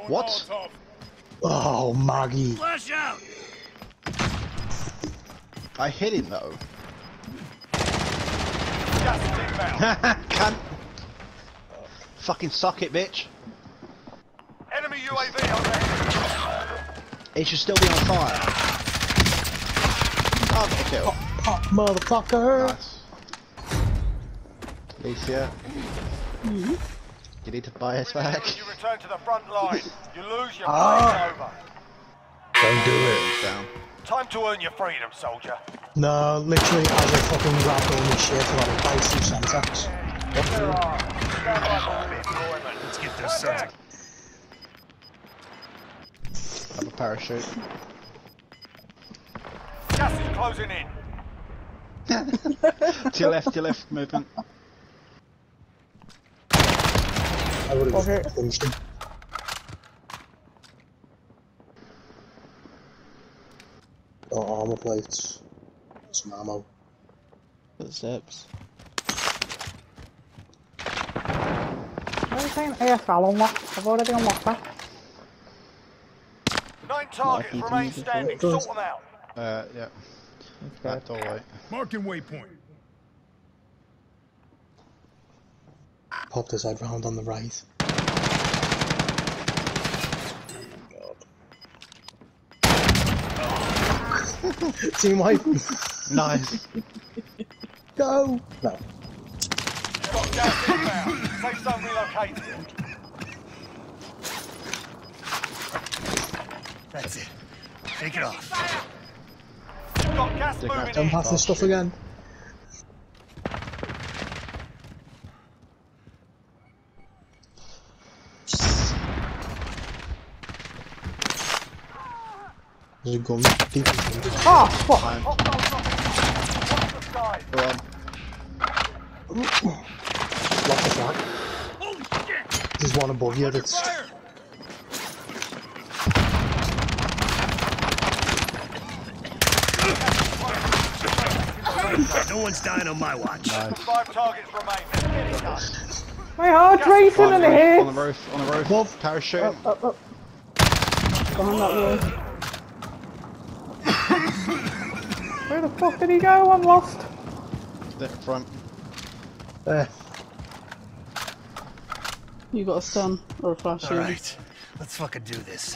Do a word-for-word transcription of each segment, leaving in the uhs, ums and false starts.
What? Oh, Maggie. Flash out! I hit him though. Cunt. Fucking suck it, bitch. Enemy U A V on there. It should still be on fire. Target kill. Pop, pop, motherfucker. Nice. Alicia. Mm-hmm. You need to buy us When back. you return to the front line, you lose your Ah. play's over. Don't do it. Down. Time to earn your freedom, soldier. No, literally, as I fucking grabbed all this shit, I got a place in Sentex. There are. Stand by for redeployment. Let's get this set. Have a parachute. Gas is closing in. To your left, to your left, movement. I would have Okay. just finished him. Oh, armor plates. Some ammo. Footsteps. What are you saying? A S L unlocked. I've already unlocked that. Nine targets Like remain you can standing. do it. Sort them out. Uh, yeah. Back door right. Marking waypoint. Pop this head round on the right. Team wipe. Nice. Go! No. Got gas inbound. Safe zone relocated. That's it. Take it off. Got gas Dig moving Don't in. pass this stuff again. There's a gun deep in the Oh, fuck! Fine. Hot dogs on. Watch the sky. Go on. Lock the flag. Holy shit! There's one above you that's... Fire! No one's dying on my watch. Nice. Five targets remain. Let's get it done. My heart's racing On in the the roof, head! on the roof, on the roof. Above. Parachute. Up, up, up. Behind that wall. Where the fuck did he go? I'm lost. The front. There. You got a stun or a flash shield. Alright, let's fucking do this.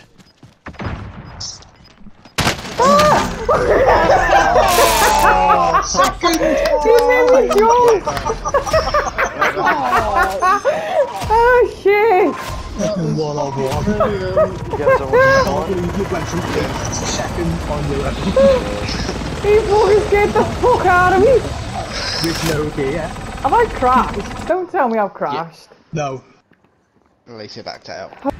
Oh, second! Oh shit! Second one of one. I can't believe you went from eighth to second on your level. He fucking scared the fuck out of me! With no gear. Have I crashed? Don't tell me I've crashed. No. At least you're backed out.